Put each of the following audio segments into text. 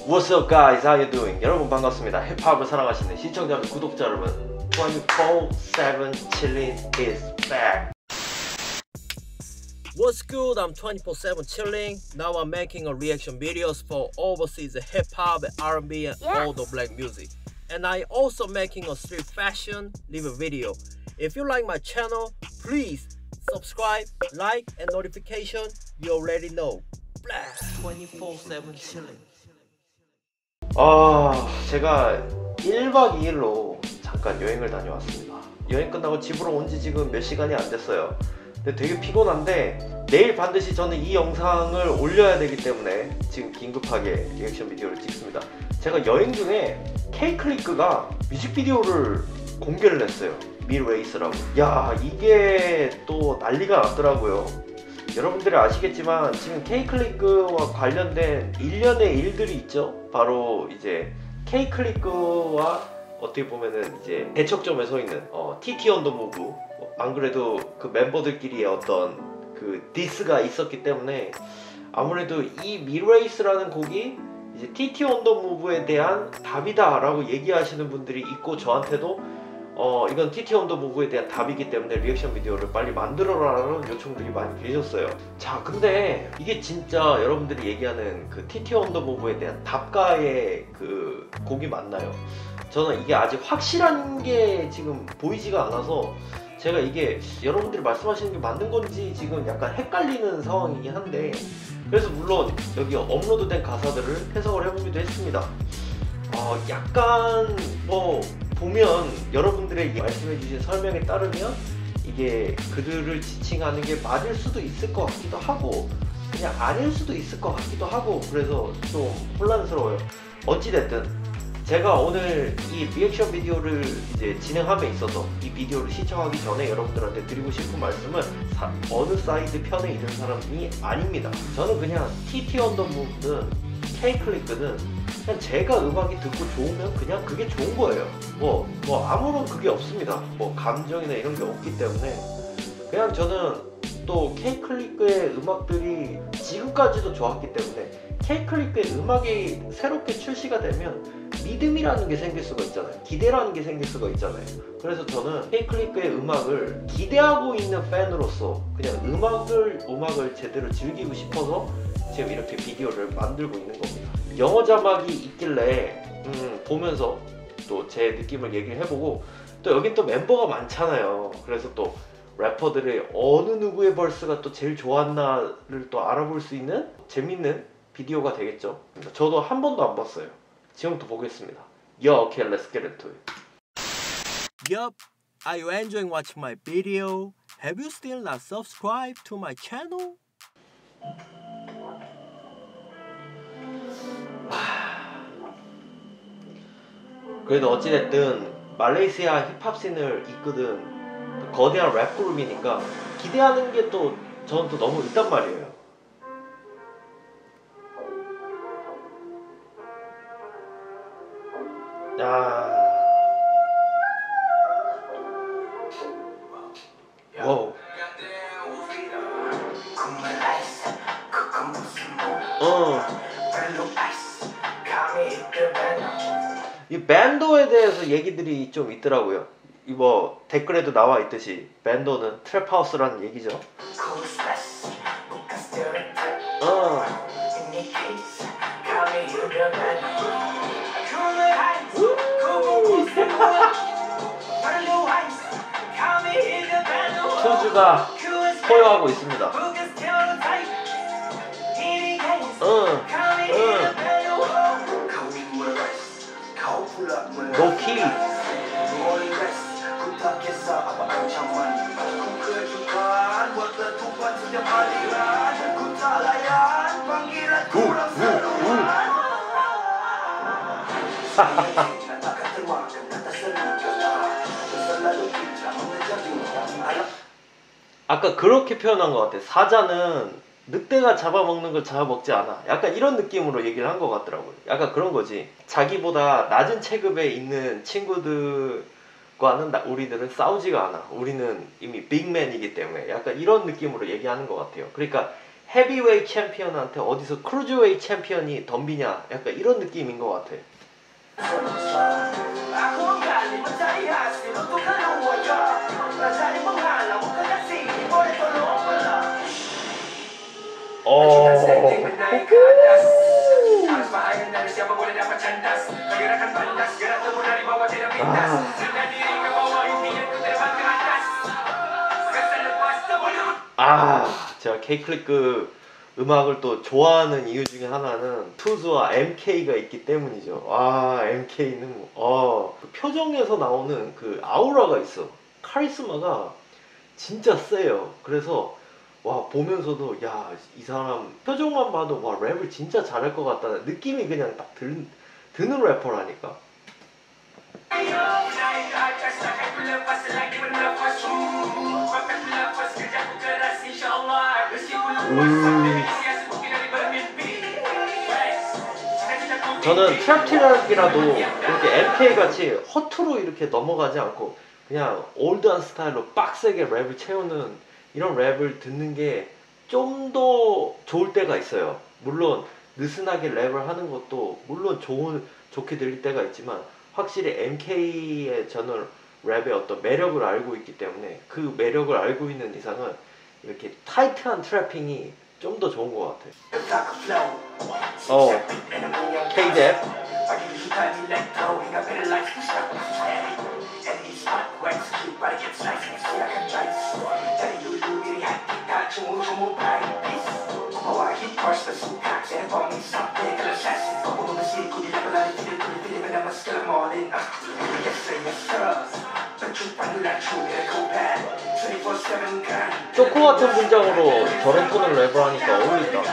What's up guys, how you doing? 여러분 반갑습니다. 힙합을 사랑하시는 시청자 및 구독자 여러분, 24/7 chillin' is back. What's good? I'm 24/7 chilling. Now I'm making a reaction videos for overseas hip hop, R&B, and all the black music. And I also making a street fashion live video. If you like my channel, please subscribe, like, and notification. You already know. 24/7 chilling. 제가 1박 2일로 잠깐 여행을 다녀왔습니다. 여행 끝나고 집으로 온 지 지금 몇 시간이 안 됐어요. 근데 되게 피곤한데 내일 반드시 저는 이 영상을 올려야 되기 때문에 지금 긴급하게 리액션 비디오를 찍습니다. 제가 여행 중에 K-클리크가 뮤직비디오를 공개를 했어요. 밀레이스라고. 야, 이게 또 난리가 났더라고요. 여러분들이 아시겠지만 지금 K-클리크와 관련된 일련의 일들이 있죠. 바로 이제 K-클리크와 어떻게 보면은 이제 대척점에 서 있는 TT 언더 무브. 안 그래도 그 멤버들끼리의 어떤 그 디스가 있었기 때문에 아무래도 이 밀레이스라는 곡이 이제 TT 언더 무브에 대한 답이다 라고 얘기하시는 분들이 있고, 저한테도 이건 TT 언더 무브에 대한 답이기 때문에 리액션 비디오를 빨리 만들어라라는 요청들이 많이 계셨어요. 자, 근데 이게 진짜 여러분들이 얘기하는 그 TT 언더 무브에 대한 답가의 그 곡이 맞나요? 저는 이게 아직 확실한 게 지금 보이지가 않아서 제가 이게 여러분들이 말씀하시는 게 맞는 건지 지금 약간 헷갈리는 상황이긴 한데, 그래서 물론 여기 업로드된 가사들을 해석을 해보기도 했습니다. 약간 보면 여러분들의 말씀해주신 설명에 따르면 이게 그들을 지칭하는 게 맞을 수도 있을 것 같기도 하고 그냥 아닐 수도 있을 것 같기도 하고, 그래서 좀 혼란스러워요. 어찌됐든 제가 오늘 이 리액션 비디오를 이제 진행함에 있어서 이 비디오를 시청하기 전에 여러분들한테 드리고 싶은 말씀은 어느 사이드 편에 있는 사람이 아닙니다. 저는 그냥 TT 언더 무브든 K-클리크든 그냥 제가 음악이 듣고 좋으면 그냥 그게 좋은 거예요. 아무런 그게 없습니다. 감정이나 이런 게 없기 때문에 그냥 저는 또 K-클리크의 음악들이 지금까지도 좋았기 때문에 K-클리크의 음악이 새롭게 출시가 되면 믿음이라는 게 생길 수가 있잖아요. 기대라는 게 생길 수가 있잖아요. 그래서 저는 K-클리크의 음악을 기대하고 있는 팬으로서 그냥 음악을 제대로 즐기고 싶어서 지금 이렇게 비디오를 만들고 있는 겁니다. 영어 자막이 있길래 보면서 또 제 느낌을 얘기를 해보고, 또 여긴 또 멤버가 많잖아요. 그래서 또 래퍼들의 어느 누구의 벌스가 또 제일 좋았나를 또 알아볼 수 있는 재밌는 비디오가 되겠죠. 저도 한 번도 안 봤어요. 지금부터 보겠습니다. Okay, let's get into it. Yup, are you enjoying watching my video? Have you still not subscribed to my channel? 그래도 어찌됐든 말레이시아 힙합 씬을 이끄는 거대한 랩 그룹이니까 기대하는 게 또 저는 또 너무 있단 말이에요. 와우. 이 밴도에 대해서 얘기들이 좀 있더라고요. 댓글에도 나와 있듯이 밴도는 트랩하우스라는 얘기죠. 투즈가 포효하고 있습니다. 노키. 아까 그렇게 표현한 것 같아. 사자는 늑대가 잡아먹는 걸 잡아먹지 않아. 약간 이런 느낌으로 얘기를 한 것 같더라고요. 약간 그런 거지. 자기보다 낮은 체급에 있는 친구들과는 우리들은 싸우지가 않아. 우리는 이미 빅맨이기 때문에 약간 이런 느낌으로 얘기하는 것 같아요. 그러니까 헤비웨이 챔피언한테 어디서 크루즈웨이 챔피언이 덤비냐 약간 이런 느낌인 것 같아. 제가 K-클릭 음악을 또 좋아하는 이유 중에 하나는 투즈와 MK가 있기 때문이죠. MK는 그 표정에서 나오는 그 아우라가 있어. 카리스마가 진짜 세요. 그래서 보면서도 이 사람 표정만 봐도 랩을 진짜 잘할 것 같다는 느낌이 그냥 딱 드는 래퍼라니까. 저는 트랩트랙이라도 이렇게 MK같이 허투루 이렇게 넘어가지 않고 그냥 올드한 스타일로 빡세게 랩을 채우는 이런 랩을 듣는 게 좀 더 좋을 때가 있어요. 물론 느슨하게 랩을 하는 것도 물론 좋게 들릴 때가 있지만 확실히 MK의 저는 랩의 어떤 매력을 알고 있기 때문에 그 매력을 알고 있는 이상은 이렇게 타이트한 트래핑이 좀 더 좋은 것 같아요. K-Dep. 쪼코 같은 분장으로 저런 톤을 랩을하니까 어울린다.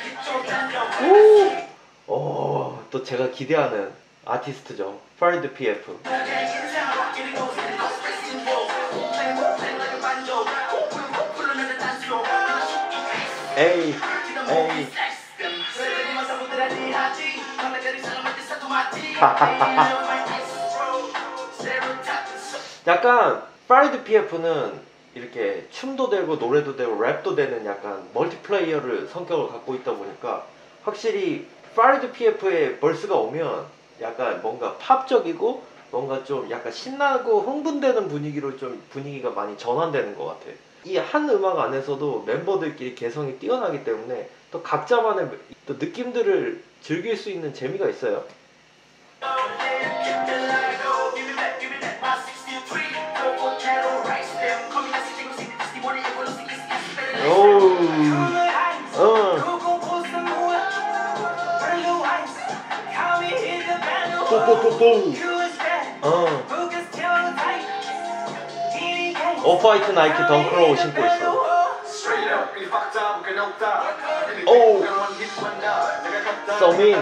또 제가 기대하는 아티스트죠. 파리드 PF. 에이. 약간 파리드 PF는 이렇게 춤도 되고 노래도 되고 랩도 되는 약간 멀티플레이어를 성격을 갖고 있다 보니까 확실히 파리드 PF의 벌스가 오면 약간 뭔가 팝적이고 뭔가 좀 약간 신나고 흥분되는 분위기로 좀 분위기가 많이 전환되는 것 같아. 이 한 음악 안에서도 멤버들끼리 개성이 뛰어나기 때문에 또 각자만의 또 느낌들을 즐길 수 있는 재미가 있어요. 오프화이트 나이키 덩크로우 신고 있어. 서민.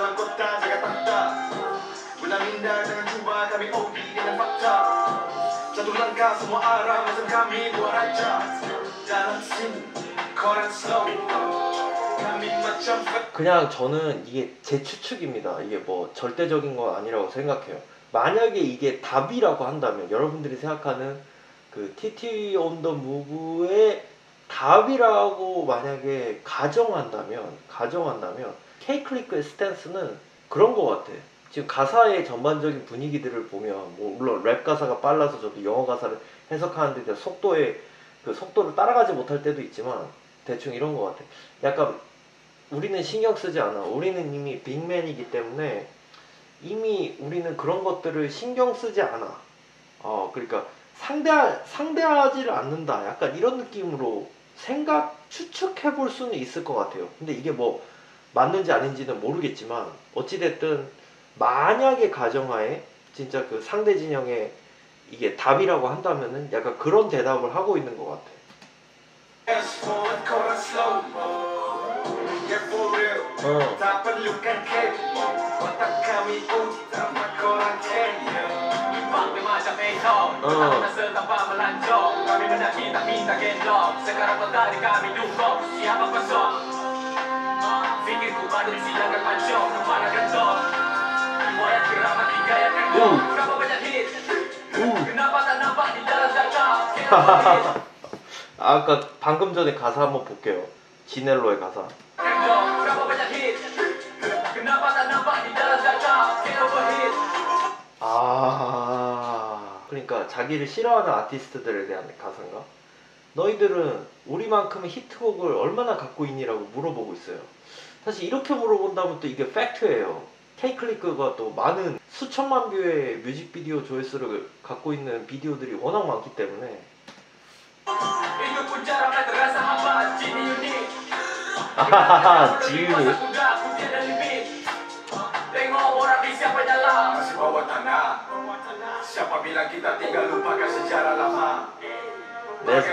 그냥 저는 이게 제 추측입니다. 이게 뭐 절대적인 건 아니라고 생각해요. 만약에 이게 답이라고 한다면 여러분들이 생각하는 그 TT on the Move의 답이라고 만약에 가정한다면 K-클릭의 스탠스는 그런 것 같아. 지금 가사의 전반적인 분위기들을 보면 뭐 물론 랩 가사가 빨라서 저도 영어 가사를 해석하는데 속도를 따라가지 못할 때도 있지만 대충 이런 것 같아. 약간 우리는 신경 쓰지 않아. 우리는 이미 빅맨이기 때문에 이미 우리는 그런 것들을 신경 쓰지 않아. 그러니까 상대하지를 않는다. 약간 이런 느낌으로 추측해 볼 수는 있을 것 같아요. 근데 이게 뭐 맞는지 아닌지는 모르겠지만 어찌됐든 만약에 가정하에 진짜 그 상대 진영에 이게 답이라고 한다면은 약간 그런 대답을 하고 있는 것 같아. 아까 방금 전에 가사 한번 볼게요. 지넬로의 가사. 그러니까 자기를 싫어하는 아티스트들에 대한 가사인가? 너희들은 우리만큼의 히트곡을 얼마나 갖고 있니라고 물어보고 있어요. 사실 이렇게 물어본다면 또 이게 팩트예요. K클리크가 또 많은 수천만 뷰의 뮤직비디오 조회수를 갖고 있는 비디오들이 워낙 많기 때문에. 아하하, 지윤이. That's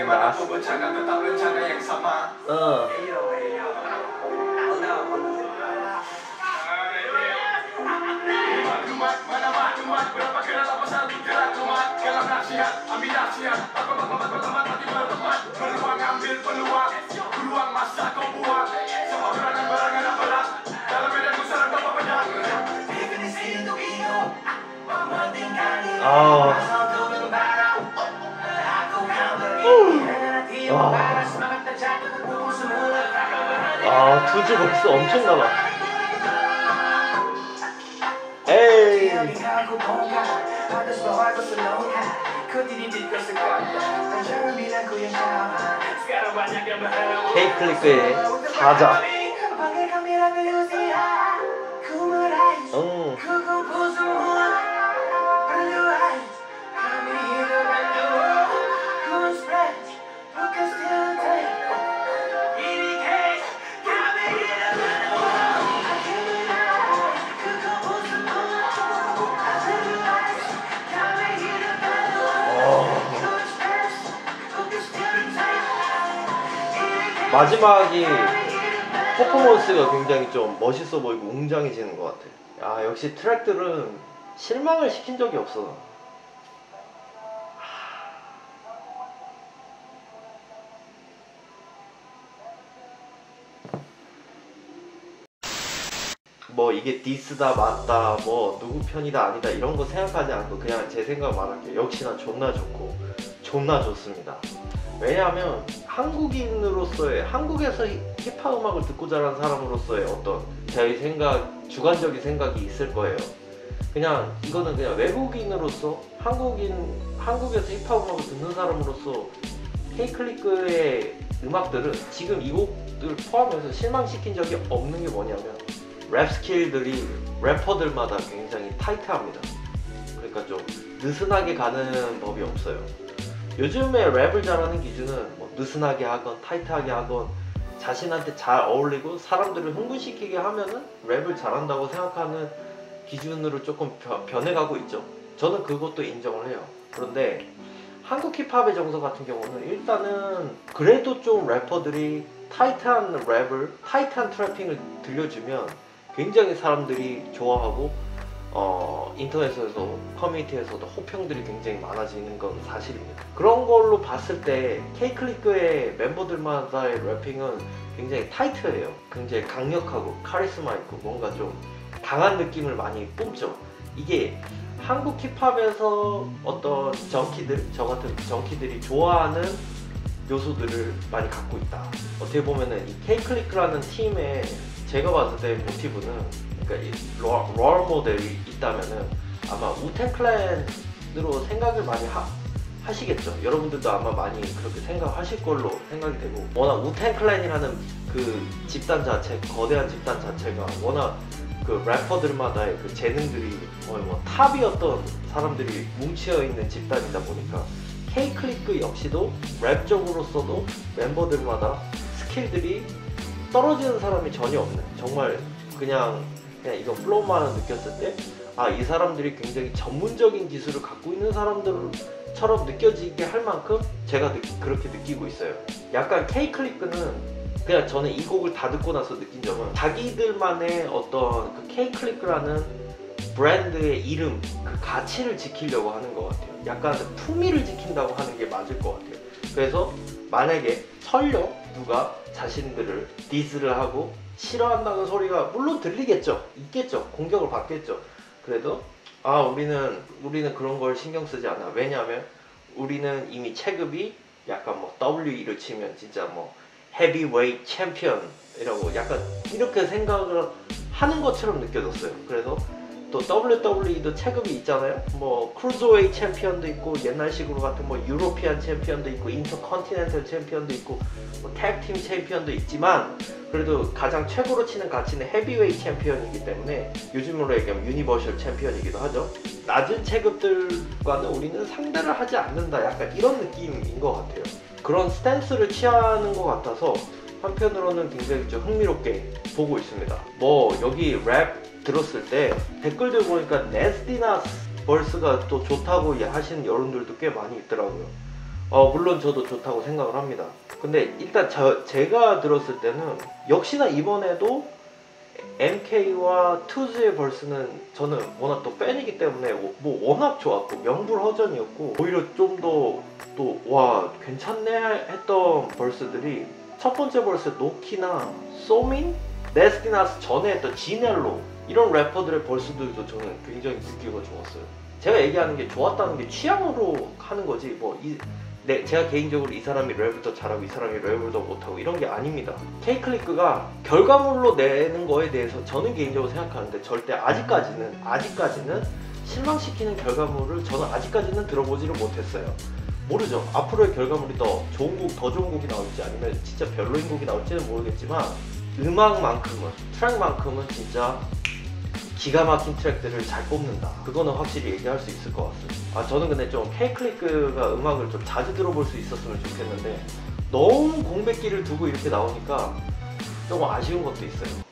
투지 벌써 엄청나다. 에이. K클리크의 사자. 마지막이 퍼포먼스가 굉장히 좀 멋있어 보이고 웅장해지는 것 같아. 아, 역시 트랙들은 실망을 시킨 적이 없어. 뭐 이게 디스다 맞다 뭐 누구 편이다 아니다 이런 거 생각하지 않고 그냥 제 생각만 할게요. 역시나 존나 좋고 존나 좋습니다. 왜냐하면 한국인으로서의, 한국에서 힙합 음악을 듣고 자란 사람으로서의 어떤 제 생각, 주관적인 생각이 있을 거예요. 그냥 이거는 그냥 외국인으로서 한국에서 힙합 음악을 듣는 사람으로서 K클리크의 음악들은 지금 이 곡들 포함해서 실망시킨 적이 없는 게 뭐냐면 랩 스킬들이 래퍼들마다 굉장히 타이트합니다. 그러니까 좀 느슨하게 가는 법이 없어요. 요즘에 랩을 잘하는 기준은 뭐 느슨하게 하건 타이트하게 하건 자신한테 잘 어울리고 사람들을 흥분시키게 하면은 랩을 잘한다고 생각하는 기준으로 조금 변해가고 있죠. 저는 그것도 인정을 해요. 그런데 한국 힙합의 정서 같은 경우는 일단은 그래도 좀 래퍼들이 타이트한 랩을, 타이트한 트래핑을 들려주면 굉장히 사람들이 좋아하고 인터넷에서도 커뮤니티에서도 호평들이 굉장히 많아지는 건 사실입니다. 그런 걸로 봤을 때 K클리크의 멤버들마다의 래핑은 굉장히 타이트해요. 굉장히 강력하고 카리스마 있고 뭔가 좀 강한 느낌을 많이 뿜죠. 이게 한국 힙합에서 어떤 정키들, 저 같은 정키들이 좋아하는 요소들을 많이 갖고 있다. 어떻게 보면은 이 K클리크라는 팀의 제가 봤을 때 모티브는, 그러니까 이 롤 모델이 있다면은 아마 우텐 클랜으로 생각을 많이 하시겠죠. 여러분들도 아마 많이 그렇게 생각하실 걸로 생각이 되고, 워낙 우텐 클랜이라는 그 집단 자체, 거대한 집단 자체가 워낙 그 래퍼들마다의 그 재능들이 거의 뭐 탑이었던 사람들이 뭉쳐 있는 집단이다 보니까 K클리크 역시도 랩적으로서도 멤버들마다 스킬들이 떨어지는 사람이 전혀 없는, 정말 그냥 이거 플로우만을 느꼈을 때 아, 이 사람들이 굉장히 전문적인 기술을 갖고 있는 사람들처럼 느껴지게 할 만큼 제가 그렇게 느끼고 있어요. 약간 K클리크는 그냥 저는 이 곡을 다 듣고 나서 느낀 점은 자기들만의 어떤 그 K클리크라는 브랜드의 이름, 그 가치를 지키려고 하는 것 같아요. 약간 품위를 지킨다고 하는 게 맞을 것 같아요. 그래서 만약에 설령 누가 자신들을 디스를 하고 싫어한다는 소리가 물론 들리겠죠. 있겠죠. 공격을 받겠죠. 그래도 아, 우리는 그런 걸 신경 쓰지 않아. 왜냐하면 우리는 이미 체급이 약간 뭐 WE로 치면 진짜 뭐 헤비웨이트 챔피언이라고 약간 이렇게 생각을 하는 것처럼 느껴졌어요. 그래서 또 WWE도 체급이 있잖아요. 뭐 크루저웨이트 챔피언도 있고 옛날식으로 같은 뭐 유로피안 챔피언도 있고 인터컨티넨탈 챔피언도 있고 뭐 태그팀 챔피언도 있지만 그래도 가장 최고로 치는 가치는 헤비웨이트 챔피언이기 때문에 요즘으로 얘기하면 유니버셜 챔피언이기도 하죠. 낮은 체급들과는 우리는 상대를 하지 않는다, 약간 이런 느낌인 것 같아요. 그런 스탠스를 취하는 것 같아서 한편으로는 굉장히 좀 흥미롭게 보고 있습니다. 뭐 여기 랩 들었을 때 댓글들 보니까 네스티나스 벌스가 또 좋다고 하시는 여러분들도 꽤 많이 있더라고요. 물론 저도 좋다고 생각을 합니다. 근데 일단 제가 들었을 때는 역시나 이번에도 MK와 투즈의 벌스는 저는 워낙 또 팬이기 때문에 뭐 워낙 좋았고 명불허전이었고 오히려 좀 더 또 와 괜찮네 했던 벌스들이 첫 번째 벌스 노키나 소민, 네스티나스 전에 했던 지넬로 이런 래퍼들의 벌스들도 저는 굉장히 듣기가 좋았어요. 제가 얘기하는 게 좋았다는 게 취향으로 하는 거지 뭐 제가 개인적으로 이 사람이 랩을 더 잘하고 이 사람이 랩을 더 못하고 이런 게 아닙니다. K클리크가 결과물로 내는 거에 대해서 저는 개인적으로 생각하는데 절대 아직까지는 실망시키는 결과물을 저는 아직까지는 들어보지를 못했어요. 모르죠. 앞으로의 결과물이 더 좋은 곡이 나올지 아니면 진짜 별로인 곡이 나올지는 모르겠지만 음악만큼은, 트랙만큼은 진짜 기가 막힌 트랙들을 잘 뽑는다. 그거는 확실히 얘기할 수 있을 것 같습니다. 저는 근데 좀 K클리크가 음악을 좀 자주 들어볼 수 있었으면 좋겠는데 너무 공백기를 두고 이렇게 나오니까 조금 아쉬운 것도 있어요.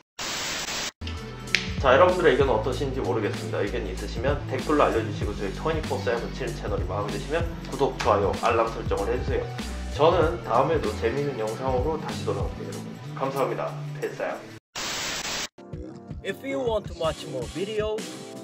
자, 여러분들의 의견은 어떠신지 모르겠습니다. 의견이 있으시면 댓글로 알려주시고 저희 24/7 채널이 마음에 드시면 구독, 좋아요, 알람 설정을 해주세요. 저는 다음에도 재미있는 영상으로 다시 돌아올게요, 여러분. 감사합니다. 됐어요. If you want to watch more videos,